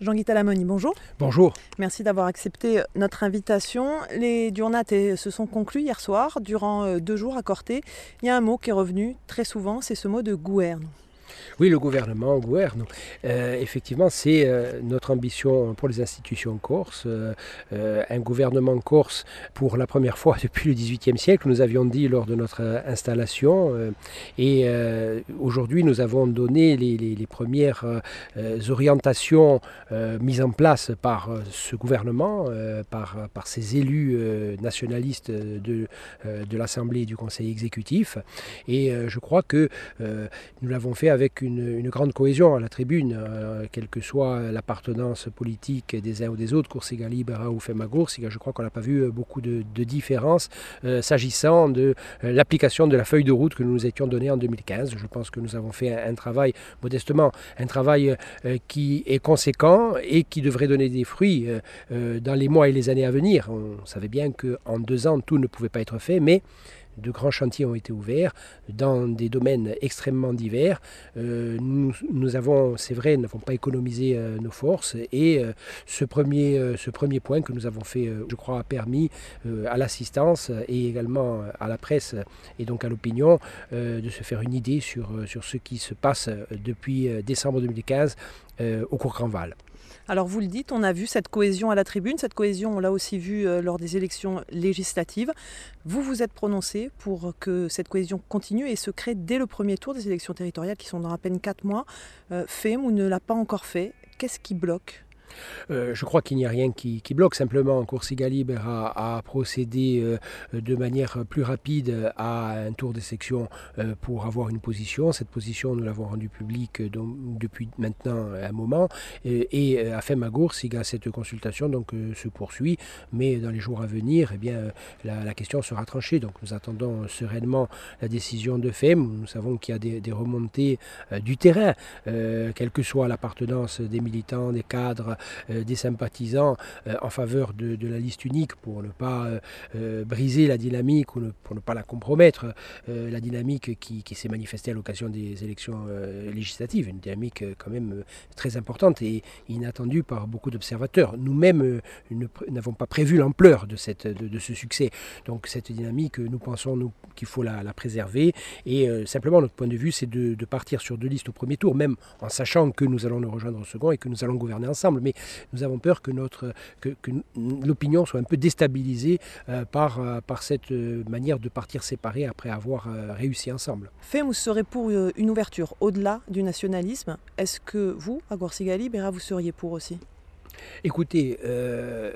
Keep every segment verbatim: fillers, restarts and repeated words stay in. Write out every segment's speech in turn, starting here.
Jean-Guy Talamoni, bonjour. Bonjour. Merci d'avoir accepté notre invitation. Les Diurnat se sont conclus hier soir, durant deux jours à Corté. Il y a un mot qui est revenu très souvent, c'est ce mot de gouverne. Oui, le gouvernement gouverne. Euh, effectivement, c'est euh, notre ambition pour les institutions corses. Euh, euh, un gouvernement corse, pour la première fois depuis le dix-huitième siècle, nous avions dit lors de notre euh, installation. Euh, et euh, aujourd'hui, nous avons donné les, les, les premières euh, orientations euh, mises en place par euh, ce gouvernement, euh, par, par ces élus euh, nationalistes de, euh, de l'Assemblée et du Conseil exécutif. Et euh, je crois que euh, nous l'avons fait avec avec une, une grande cohésion à la tribune, euh, quelle que soit l'appartenance politique des uns ou des autres, Corsigali, Bera ou Femagoursiga. Je crois qu'on n'a pas vu beaucoup de, de différences euh, s'agissant de euh, l'application de la feuille de route que nous nous étions donnée en deux mille quinze. Je pense que nous avons fait un, un travail, modestement, un travail euh, qui est conséquent et qui devrait donner des fruits euh, euh, dans les mois et les années à venir. On savait bien qu'en deux ans, tout ne pouvait pas être fait, mais de grands chantiers ont été ouverts dans des domaines extrêmement divers. Euh, nous, nous avons, c'est vrai, n'avons pas économisé euh, nos forces et euh, ce, premier, euh, ce premier point que nous avons fait, euh, je crois, a permis euh, à l'assistance et également à la presse et donc à l'opinion euh, de se faire une idée sur, sur ce qui se passe depuis décembre deux mille quinze euh, au Courcranval. Alors vous le dites, on a vu cette cohésion à la tribune, cette cohésion on l'a aussi vue euh, lors des élections législatives. Vous vous êtes prononcé pour que cette cohésion continue et se crée dès le premier tour des élections territoriales qui sont dans à peine quatre mois. Euh, F E M ou ne l'a pas encore fait, qu'est-ce qui bloque ? Euh, je crois qu'il n'y a rien qui, qui bloque. Simplement, Corsigali a, a procédé euh, de manière plus rapide à un tour des sections euh, pour avoir une position. Cette position, nous l'avons rendue publique donc, depuis maintenant un moment. Et, et à Femagoursiga, cette consultation donc, euh, se poursuit. Mais dans les jours à venir, eh bien, la, la question sera tranchée. Donc nous attendons sereinement la décision de F E M. Nous savons qu'il y a des, des remontées euh, du terrain, euh, quelle que soit l'appartenance des militants, des cadres, Euh, des sympathisants euh, en faveur de, de la liste unique pour ne pas euh, euh, briser la dynamique ou ne, pour ne pas la compromettre, euh, la dynamique qui, qui s'est manifestée à l'occasion des élections euh, législatives, une dynamique euh, quand même euh, très importante et inattendue par beaucoup d'observateurs. Nous-mêmes euh, ne, n'avons pas prévu l'ampleur de, cette, de, de ce succès. Donc cette dynamique, nous pensons nous, qu'il faut la, la préserver et euh, simplement notre point de vue, c'est de, de partir sur deux listes au premier tour, même en sachant que nous allons nous rejoindre au second et que nous allons gouverner ensemble. Mais nous avons peur que, notre, que, que l'opinion soit un peu déstabilisée euh, par, euh, par cette euh, manière de partir séparés après avoir euh, réussi ensemble. F E M, vous serez pour une ouverture au-delà du nationalisme. Est-ce que vous, à Corsigali, Bera, vous seriez pour aussi ? Écoutez, euh,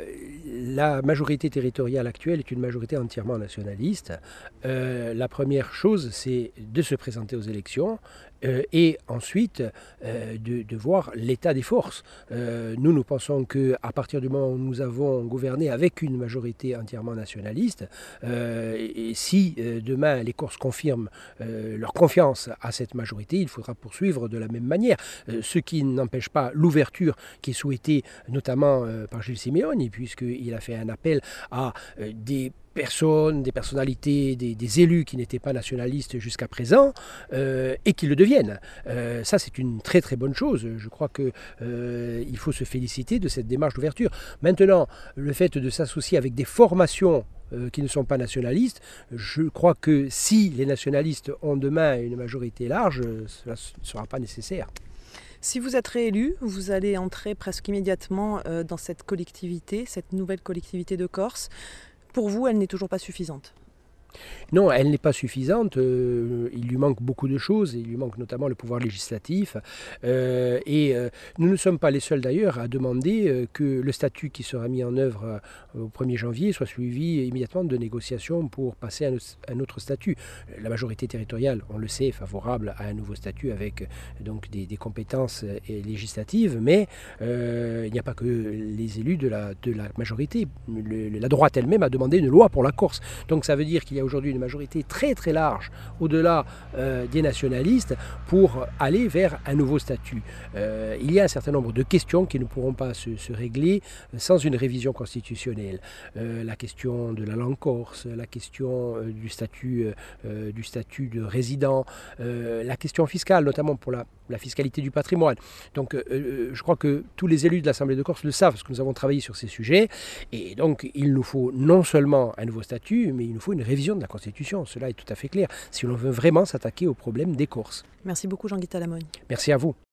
la majorité territoriale actuelle est une majorité entièrement nationaliste. Euh, la première chose, c'est de se présenter aux élections euh, et ensuite euh, de, de voir l'état des forces. Euh, nous, nous pensons qu'à partir du moment où nous avons gouverné avec une majorité entièrement nationaliste, euh, et si euh, demain les Corses confirment euh, leur confiance à cette majorité, il faudra poursuivre de la même manière. Euh, ce qui n'empêche pas l'ouverture qui est souhaitée notamment euh, par Gilles Simeoni, puisqu'il a fait un appel à euh, des personnes, des personnalités, des, des élus qui n'étaient pas nationalistes jusqu'à présent euh, et qui le deviennent. Euh, ça, c'est une très très bonne chose. Je crois qu'il euh, faut se féliciter de cette démarche d'ouverture. Maintenant, le fait de s'associer avec des formations euh, qui ne sont pas nationalistes, je crois que si les nationalistes ont demain une majorité large, cela ne sera pas nécessaire. Si vous êtes réélu, vous allez entrer presque immédiatement dans cette collectivité, cette nouvelle collectivité de Corse. Pour vous, elle n'est toujours pas suffisante ? Non, elle n'est pas suffisante. Euh, il lui manque beaucoup de choses. Il lui manque notamment le pouvoir législatif. Euh, et euh, nous ne sommes pas les seuls d'ailleurs à demander euh, que le statut qui sera mis en œuvre euh, au premier janvier soit suivi immédiatement de négociations pour passer à un autre statut. La majorité territoriale, on le sait, est favorable à un nouveau statut avec euh, donc des, des compétences euh, législatives, mais euh, il n'y a pas que les élus de la, de la majorité. Le, la droite elle-même a demandé une loi pour la Corse. Donc ça veut dire qu'il y a aujourd'hui une majorité très très large au-delà euh, des nationalistes pour aller vers un nouveau statut. Euh, il y a un certain nombre de questions qui ne pourront pas se, se régler sans une révision constitutionnelle. Euh, la question de la langue corse, la question euh, du, statut, euh, du statut de résident, euh, la question fiscale, notamment pour la la fiscalité du patrimoine. Donc euh, je crois que tous les élus de l'Assemblée de Corse le savent, parce que nous avons travaillé sur ces sujets. Et donc il nous faut non seulement un nouveau statut, mais il nous faut une révision de la Constitution. Cela est tout à fait clair, si l'on veut vraiment s'attaquer aux problèmes des Corses. Merci beaucoup Jean-Guy Talamogne. Merci à vous.